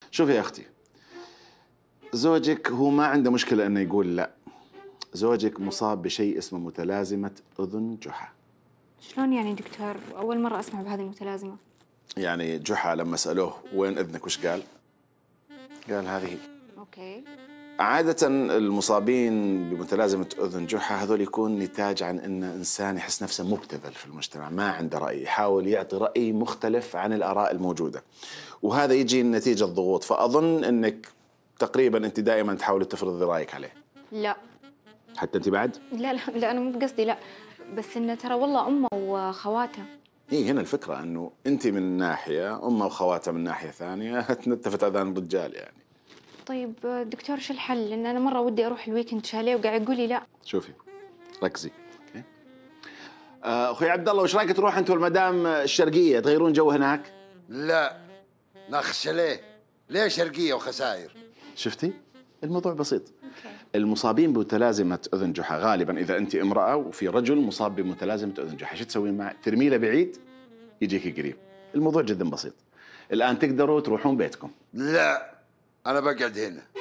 شوفي يا اختي، زوجك هو ما عنده مشكله انه يقول لا. زوجك مصاب بشيء اسمه متلازمه اذن جحا. شلون يعني دكتور؟ اول مره اسمع بهذه المتلازمه. يعني جحا لما سالوه وين اذنك وش قال؟ قال هذه. اوكي. عادة المصابين بمتلازمة أذن جحا هذول يكون نتاج عن أن إنسان يحس نفسه مبتذل في المجتمع، ما عنده رأي، يحاول يعطي رأي مختلف عن الآراء الموجودة، وهذا يجي نتيجة ضغوط. فأظن أنك تقريبا أنت دائما تحاول تفرض رأيك عليه. لا حتى أنت بعد؟ لا لا, لا أنا مو بقصدي، لا بس إنه ترى والله أمه وخواته. إيه هنا الفكرة أنه أنت من ناحية، أمه وخواته من ناحية ثانية، تنتفت أذان الرجال يعني. طيب دكتور شو الحل؟ لأن أنا مرة ودي أروح الويكند شاليه وقاعد يقول لي لا. شوفي ركزي. أخوي عبد الله، وش رايك تروح أنت والمدام الشرقية تغيرون جو هناك؟ لا ناخذ شاليه. ليه شرقية وخسائر؟ شفتي؟ الموضوع بسيط. المصابين بمتلازمة أذن جحا غالبا إذا أنت امرأة وفي رجل مصاب بمتلازمة أذن جحا، شو تسوين معه؟ ترمي له بعيد يجيك قريب. الموضوع جدا بسيط. الآن تقدروا تروحون بيتكم. لا أنا بقعد هنا.